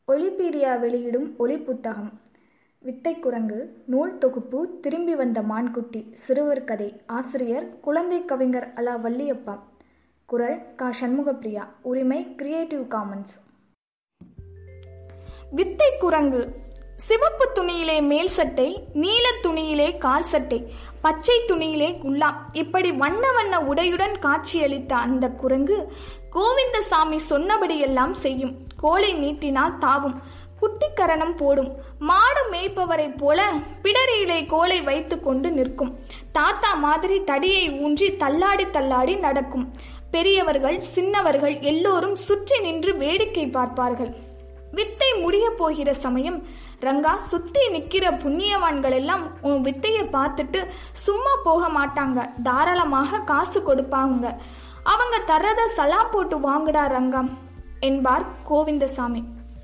ஒலிபீடியா வெளியிடும் ஒலி புத்தகம் வித்தை குரங்கு நூல் தொகுப்பு திரும்பி வந்த மான்குட்டி சிறுவர் கதை. ஆசிரியர் குழந்தை கவிஞர் அலா வள்ளியப்பா. குரல் கா சண்முகப்பிரியா. உரிமை கிரியேட்டிவ் காமன்ஸ். வித்தை குரங்கு. சிவப்பு துணியிலே மேல் சட்டை, நீல துணியிலே கால் சட்டை, பச்சை துணியிலே குல்லா, இப்படி வண்ண வண்ண உடையுடன் காட்சியளித்த அந்த குரங்கு கோவிந்தசாமி சொன்னபடியெல்லாம் செய்யும். கோலை நீட்டினால் தாவும், குட்டிக்கரணம் போடும், மாடு மேய்ப்பவரை போல பிடரியிலே கோலை வைத்து கொண்டு நிற்கும். தாத்தா மாதிரி தடியை ஊன்றி தள்ளாடி தள்ளாடி நடக்கும். பெரியவர்கள் சின்னவர்கள் எல்லோரும் சுற்றி நின்று வேடிக்கை பார்ப்பார்கள். வித்தை முடிய போகிற சமயம், ரங்கா, சுத்தி நிக்கிற புண்ணியவான்கள் எல்லாம் உன் வித்தைய பார்த்துட்டு சும்மா போக மாட்டாங்க, தாராளமாக காசு கொடுப்பாங்க, அவங்க தர்றத சலாம் போட்டு வாங்குடா ரங்கா என்பார் கோவிந்தசாமி.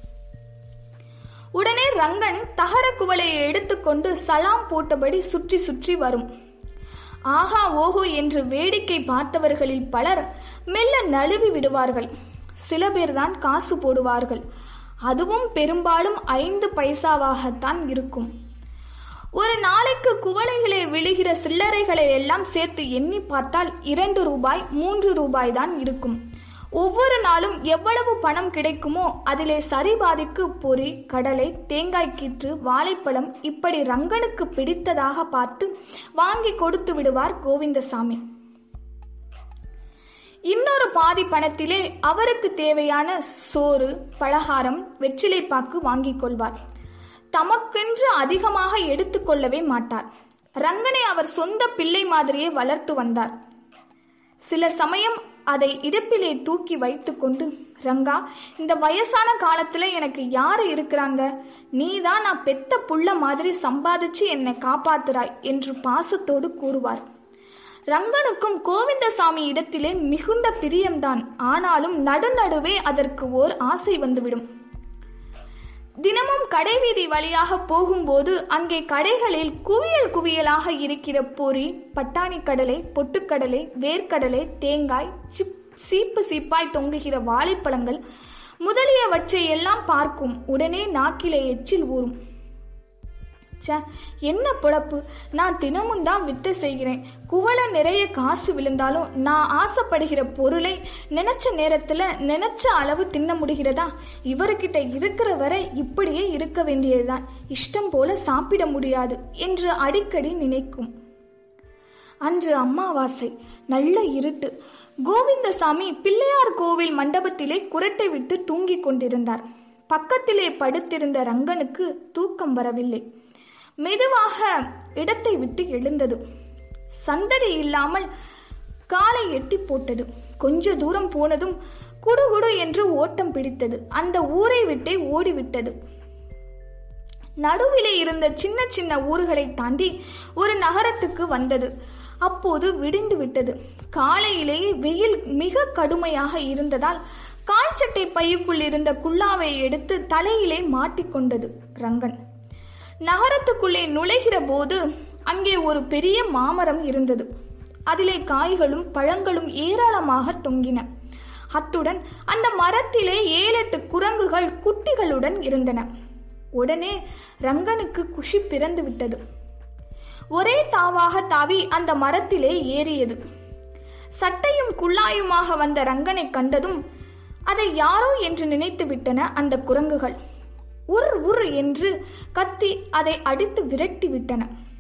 உடனே ரங்கன் தகர குவளையை எடுத்துக்கொண்டு சலாம் போட்டபடி சுற்றி சுற்றி வரும். ஆஹா ஓஹோ என்று வேடிக்கை பார்த்தவர்களில் பலர் மெல்ல நழுவி விடுவார்கள். சில பேர்தான் காசு போடுவார்கள். அதுவும் பெரும்பாலும் 5 பைசாவாகத்தான் இருக்கும். ஒரு நாளைக்கு குவளைகளே விழுகிற சில்லறைகளை எல்லாம் சேர்த்து எண்ணி பார்த்தால் 2 ரூபாய் 3 ரூபாய் தான் இருக்கும். ஒவ்வொரு நாளும் எவ்வளவு பணம் கிடைக்குமோ அதிலே சரிபாதிக்கு பொறி, கடலை, தேங்காய் கீற்று, வாழைப்பழம் இப்படி ரங்கனுக்கு பிடித்ததாக பார்த்து வாங்கி கொடுத்து விடுவார் கோவிந்தசாமி. இன்னொரு பாதி பணத்திலே அவருக்கு தேவையான சோறு, பலகாரம், வெற்றிலைப்பாக்கு வாங்கிக் கொள்வார். தமக்கென்று அதிகமாக எடுத்துக்கொள்ளவே மாட்டார். ரங்கனை அவர் சொந்த பிள்ளை மாதிரியே வளர்த்து வந்தார். சில சமயம் அதை இடுப்பிலே தூக்கி வைத்து கொண்டு, ரங்கா, இந்த வயசான காலத்துல எனக்கு யாரு இருக்கிறாங்க, நீதான் நான் பெத்த புள்ள மாதிரி சம்பாதிச்சு என்னை காப்பாத்துறாய் என்று பாசத்தோடு கூறுவார். ரங்கனுக்கும் கோவிந்தசாமி இடத்திலே மிகுந்த பிரியம்தான். ஆனாலும் நடுநடுவே அதற்கு ஓர் ஆசை வந்துவிடும். தினமும் கடைவீதி வழியாக போகும்போது அங்கே கடைகளில் குவியல் குவியலாக இருக்கிற பொறி, பட்டாணி கடலை, பொட்டுக்கடலை, வேர்க்கடலை, தேங்காய், சீப்பு சீப்பாய் தொங்குகிற வாழைப்பழங்கள் முதலியவற்றை எல்லாம் பார்க்கும். உடனே நாக்கிலே எச்சில் ஊறும். என்ன பொழப்பு, நான் தினமும் தான் வித்தை செய்கிறேன். குவளை நிறைய காசு விழுந்தாலும் நான் ஆசைப்படுகிற பொருளை நினைச்ச நேரத்துல நினைச்ச அளவு தின்ன முடிகிறதா? இவர்கிட்ட இருக்கிற வரை இப்படியே இருக்க வேண்டியதுதான், இஷ்டம் போல சாப்பிட முடியாது என்று அடிக்கடி நினைக்கும். அன்று அமாவாசை, நல்ல இருட்டு. கோவிந்தசாமி பிள்ளையார் கோவில் மண்டபத்திலே குரட்டை விட்டு தூங்கிக் கொண்டிருந்தார். பக்கத்திலே படுத்திருந்த ரங்கனுக்கு தூக்கம் வரவில்லை. மெதுவாக இடத்தை விட்டு எழுந்தது. சந்தடி இல்லாமல் காலை எட்டி போட்டது. கொஞ்ச தூரம் போனதும் குடுகுடு என்று ஓட்டம் பிடித்தது. அந்த ஊரை விட்டே ஓடிவிட்டது. நடுவிலே இருந்த சின்ன சின்ன ஊர்களை தாண்டி ஒரு நகரத்துக்கு வந்தது. அப்போது விடிந்து விட்டது. காலையிலேயே வெயில் மிக கடுமையாக இருந்ததால் கால் சட்டை பையுக்குள் இருந்த குல்லாவை எடுத்து தலையிலே மாட்டிக்கொண்டது ரங்கன். நகரத்துக்குள்ளே நுழைகிற போது அங்கே ஒரு பெரிய மாமரம் இருந்தது. அதிலே காய்களும் பழங்களும் ஏராளமாக தொங்கின. அத்துடன் அந்த மரத்திலே 7-8 குரங்குகள் குட்டிகளுடன் இருந்தன. உடனே ரங்கனுக்கு குஷி பிறந்து விட்டது. ஒரே தாவாக தாவி அந்த மரத்திலே ஏறியது. சட்டையும் குள்ளாயுமாக வந்த ரங்கனை கண்டதும் அதை யாரோ என்று நினைத்து விட்டன அந்த குரங்குகள். உர் உர் என்று கத்தி அதை அடித்து விரட்டி விட்டன.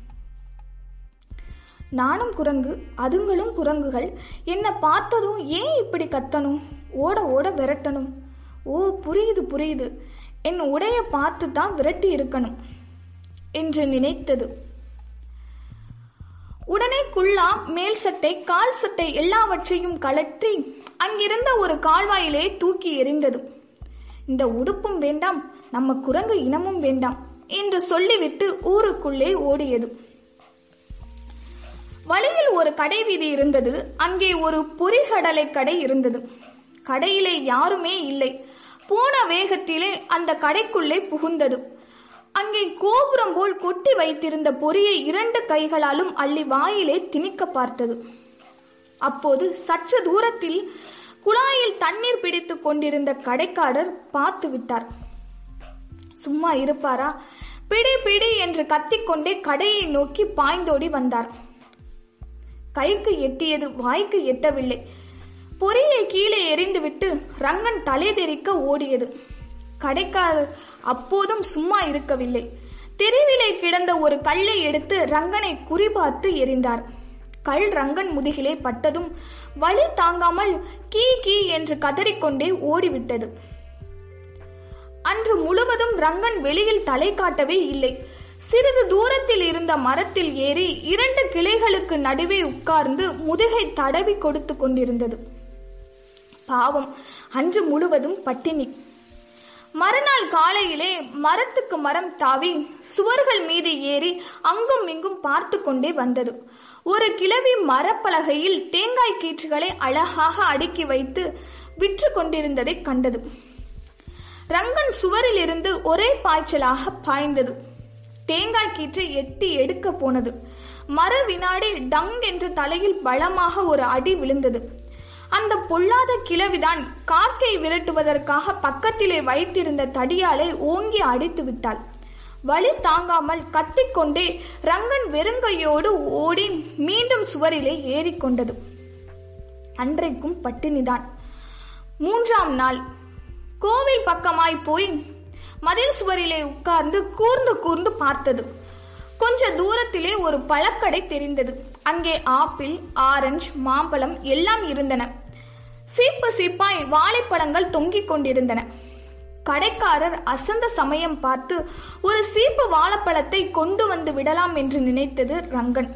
நானும் குரங்கு, அதுங்களும் குரங்குகள், என்ன பார்த்ததும் ஏன் இப்படி கத்தணும், ஓட ஓட விரட்டணும்? ஓ, புரியுது புரியுது, என் உடைய பார்த்து தான் விரட்டி இருக்கணும் என்று நினைத்தது. உடனே குல்லா, மேல் சட்டை, கால் சட்டை எல்லாவற்றையும் கழற்றி அங்கிருந்த ஒரு கால்வாயிலே தூக்கி எறிந்தது. இந்த உடுப்பும் வேண்டாம், நம்ம குரங்கு இனமும் வேண்டாம் என்று சொல்லிவிட்டு ஊருக்குள்ளே ஓடியது. வழியில் ஒரு கடை வீதி இருந்தது. அங்கே ஒரு பொரிகடலை கடை இருந்தது. கடையிலே யாருமே இல்லை. போன வேகத்திலே அந்த கடைக்குள்ளே புகுந்தது. அங்கே கோபுரம் போல் கொட்டி வைத்திருந்த பொரியை 2 கைகளாலும் அள்ளி வாயிலே திணிக்க பார்த்தது. அப்போது சற்று தூரத்தில் குழாயில் தண்ணீர் பிடித்து கொண்டிருந்த கடைக்காரர் பார்த்து விட்டார். சும்மா இருப்பாரா? பிடி பிடி என்று கத்திக்கொண்டே கடையை நோக்கி பாய்ந்தோடி வந்தார். கைக்கு எட்டியது வாய்க்கு எட்டவில்லை. பொரியை கீழே எறிந்துவிட்டு ரங்கன் தலைதெறிக்க ஓடியது. கடைக்காரர் அப்போதும் சும்மா இருக்கவில்லை. தெருவிலே கிடந்த ஒரு கல்லை எடுத்து ரங்கனை குறிபார்த்து எறிந்தார். கல் ரங்கன் முதுகிலே பட்டதும் வலி தாங்காமல் கீ கீ என்று கதறிக்கொண்டே ஓடிவிட்டது. அன்று முழுவதும் ரங்கன் வெளியில் தலை காட்டவே இல்லை. சிறிது தூரத்தில் இருந்த மரத்தில் ஏறி 2 கிளைகளுக்கு நடுவே உட்கார்ந்து முதுகை தடவி கொடுத்து கொண்டிருந்தது. பாவம், அன்று முழுவதும் பட்டினி. மறுநாள் காலையிலே மரத்துக்கு மரம் தாவி சுவர்கள் மீது ஏறி அங்கும் இங்கும் பார்த்து கொண்டே வந்தது. ஒரு கிழவி மரப்பலகையில் தேங்காய் கீற்றுகளை அழகாக அடுக்கி வைத்து விற்று கொண்டிருந்ததை கண்டது. ரங்கன் சுவரில் இருந்து ஒரே பாய்ச்சலாக பாய்ந்தது. தேங்காய் கீற்றை எட்டி எடுக்க போனது. மறு வினாடி டங் என்று தலையில் பலமாக ஒரு அடி விழுந்தது. அந்த பொல்லாத கிழவிதான் காக்கை விரட்டுவதற்காக பக்கத்திலே வைத்திருந்த தடியாலை ஓங்கி அடித்து விட்டாள். வலி தாங்காமல் கத்திக்கொண்டே ரங்கன் வெறுங்கையோடு ஓடி மீண்டும் சுவரிலே ஏறிக்கொண்டது. அன்றைக்கும் பட்டினிதான். 3ஆம் நாள் கோவில் பக்கமாய் போய் மதில் சுவரிலே உட்கார்ந்து கூர்ந்து கூர்ந்து பார்த்தது. கொஞ்ச தூரத்திலே ஒரு பழக்கடை தெரிந்தது. அங்கே ஆப்பிள், ஆரஞ்சு, மாம்பழம் எல்லாம் இருந்தன. சீப்பு சீப்பாய் வாழைப்பழங்கள் தொங்கிக் கொண்டிருந்தன. கடைக்காரர் அசந்த சமயம் பார்த்து ஒரு சீப்பு வாழைப்பழத்தை கொண்டு வந்து விடலாம் என்று நினைத்தது ரங்கன்.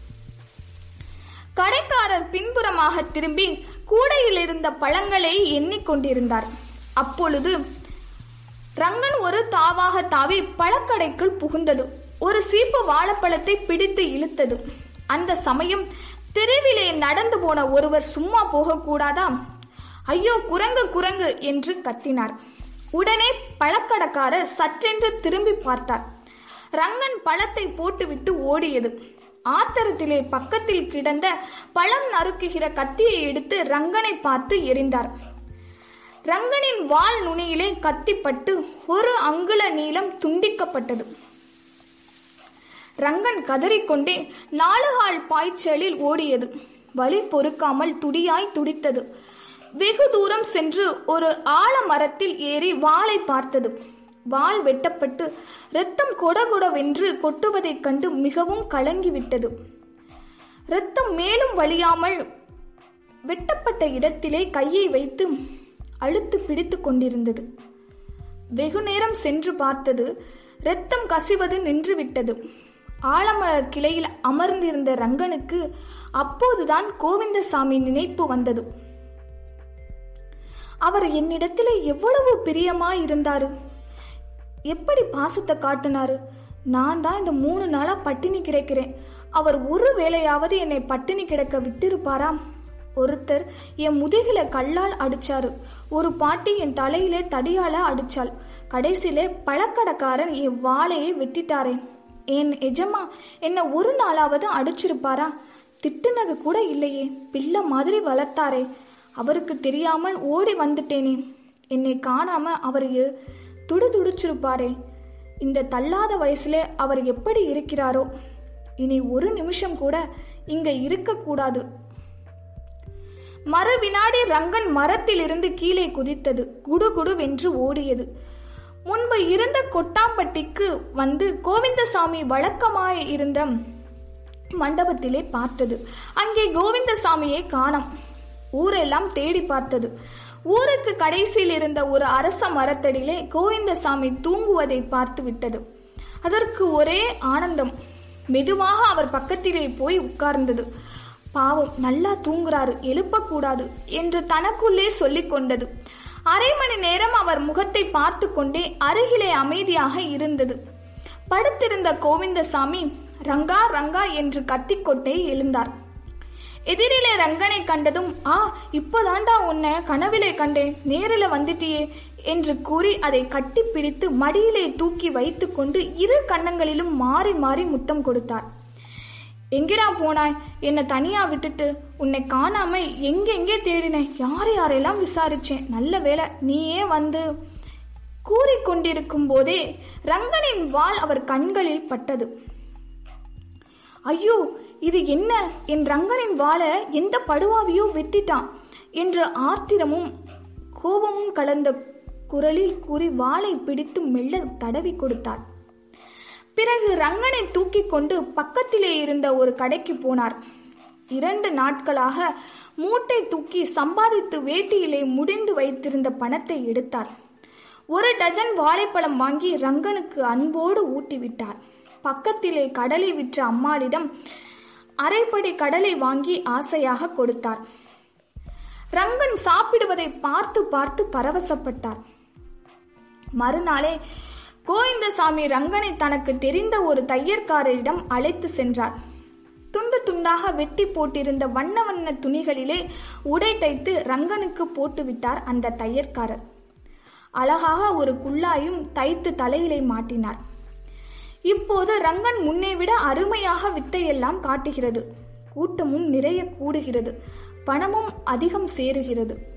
கடைக்காரர் பின்புறமாக திரும்பி கூடையில் இருந்த பழங்களை எண்ணிக்கொண்டிருந்தார். அப்பொழுது ரங்கன் ஒரு தாவாக தாவி பழக்கடைக்குள் புகுந்தது. ஒரு சீப்பு வாழைப்பழத்தை பிடித்து இழுத்தது. அந்த சமயம் தெருவிலே நடந்து போன ஒருவர் சும்மா போகக்கூடாதா? ஐயோ, குரங்கு குரங்கு என்று கத்தினார். உடனே பழக்கடைக்காரர் சற்றென்று திரும்பி பார்த்தார். ரங்கன் பழத்தை போட்டுவிட்டு ஓடியது. ஆத்திரத்திலே பக்கத்தில் கிடந்த பழம் நறுக்குகிற கத்தியை எடுத்து ரங்கனை பார்த்து எறிந்தார். ரங்கனின் வால் நுனியிலே கத்திப்பட்டு 1 அங்குல நீளம் துண்டிக்கப்பட்டது. ரங்கன் கதறிக்கொண்டே 4 கால் பாய்ச்சலில் ஓடியது. வலி பொறுக்காமல் துடியாய் துடித்தது. வெகு தூரம் சென்று ஒரு ஆலமரத்தில் ஏறி வாளை பார்த்தது. வாள் வெட்டப்பட்டு இரத்தம் கொடகொடவென்று கொட்டுவதைக் கண்டு மிகவும் கலங்கிவிட்டது. இரத்தம் மேலும் வலியாமல் வெட்டப்பட்ட இடத்திலே கையை வைத்து அழுத்து பிடித்து கொண்டிருந்தது. வெகு நேரம் சென்று பார்த்தது. இரத்தம் கசிவது நின்றுவிட்டது. ஆலமரக் கிளையில் அமர்ந்திருந்த ரங்கனுக்கு அப்போதுதான் கோவிந்தசாமி நினைப்பு வந்தது. அவர் என்னிடத்திலே எவ்வளவு பிரியமாயிருந்தாரு, எப்படி பாசத்தை காட்டினாரு. நான் தான் இந்த 3 நாளா பட்டினி கிடக்கிறேன். அவர் ஒரு வேளையாவது என்னை பட்டினி கிடக்க விட்டிருப்பாரா? ஒருத்தர் என் முதுகில கல்லால் அடிச்சாரு. ஒரு பாட்டி என் தலையிலே தடியால அடிச்சாள். கடைசியிலே பழக்கடைக்காரன் என் வாளையை வெட்டிட்டாரே. என் எஜமா என்ன ஒரு நாளாவது அடிச்சிருப்பாரா? திட்டுனது கூட இல்லையே. பிள்ளை மாதிரி வளர்த்தாரே. அவருக்கு தெரியாமல் ஓடி வந்துட்டேனே. என்னை காணாம அவர் துடிச்சிருப்பாரே. இந்த தள்ளாத வயசுல அவர் எப்படி இருக்கிறாரோ. இனி ஒரு நிமிஷம் கூட இங்க இருக்கக்கூடாது. மறு வினாடி ரங்கன் மரத்திலிருந்து கீழே குதித்தது. குடுகுடுவென்று ஓடியது. முன்பு இருந்த கொட்டாம்பட்டிக்கு வந்து கோவிந்தசாமி வழக்கமாய் இருந்த மண்டபத்திலே பார்த்தது. அங்கே கோவிந்தசாமியை காணோம். ஊரெல்லாம் தேடி பார்த்தது. ஊருக்கு கடைசியில் இருந்த ஒரு அரச மரத்தடியிலே கோவிந்தசாமி தூங்குவதை பார்த்து விட்டது. அதற்கு ஒரே ஆனந்தம். மெதுவாக அவர் பக்கத்திலே போய் உட்கார்ந்தது. பாவம், நல்லா தூங்குறாரு, எழுப்பக்கூடாது என்று தனக்குள்ளே சொல்லிக் கொண்டது. அரை மணி நேரம் அவர் முகத்தை பார்த்து கொண்டே அருகிலே அமைதியாக இருந்தது. படுத்திருந்த கோவிந்தசாமி ரங்கா ரங்கா என்று கத்திக்கொண்டே எழுந்தார். எதிரிலே ரங்கனை கண்டதும், இப்போதாண்டா உன்னை கனவிலே கண்டேன், நேரில் வந்துட்டியே என்று கூறி அதை கட்டி பிடித்து மடியிலே தூக்கி வைத்து கொண்டு 2 கன்னங்களிலும் மாறி மாறி முத்தம் கொடுத்தார். எங்கடா போனாய்? என்னை தனியா விட்டுட்டு? உன்னை காணாம எங்கெங்கே தேடினேன், யாரையெல்லாம் விசாரிச்சேன். நல்ல வேளை நீயே வந்து கூறிக்கொண்டிருக்கும் போதே ரங்கனின் வாள் அவர் கண்களில் பட்டது. ஐயோ, இது என்ன? என் ரங்கனின் வாளை எந்த படுவாவியோ வெட்டிட்டான் என்ற ஆத்திரமும் கோபமும் கலந்த குரலில் கூறி வாளை பிடித்து மெல்ல தடவி கொடுத்தார். பிறகு ரங்கனை தூக்கி கொண்டு பக்கத்திலே இருந்த ஒரு கடைக்கு போனார். 2 நாட்களாக மூட்டை தூக்கி சம்பாதித்து வேட்டியிலே முடிந்து வைத்திருந்த பணத்தை எடுத்தார். 1 டஜன் வாழைப்பழம் வாங்கி ரங்கனுக்கு அன்போடு ஊட்டிவிட்டார். பக்கத்திலே கடலை விற்ற அம்மாளிடம் அரைப்படி கடலை வாங்கி ஆசையாக கொடுத்தார். ரங்கன் சாப்பிடுவதை பார்த்து பார்த்து பரவசப்பட்டார். மறுநாளே கோவிந்தசாமி ரங்கனை தனக்கு தெரிந்த ஒரு தையற்காரரிடம் அழைத்து சென்றார். துண்டு துண்டாக வெட்டி போட்டிருந்த வண்ண வண்ண துணிகளிலே உடை தைத்து ரங்கனுக்கு போட்டுவிட்டார் அந்த தையற்காரர். அழகாக ஒரு குல்லாயும் தைத்து தலையிலே மாட்டினார். இப்போது ரங்கன் முன்னே விட அருமையாக வித்தையெல்லாம் காட்டுகிறது. கூட்டமும் நிறைய கூடுகிறது. பணமும் அதிகம் சேருகிறது.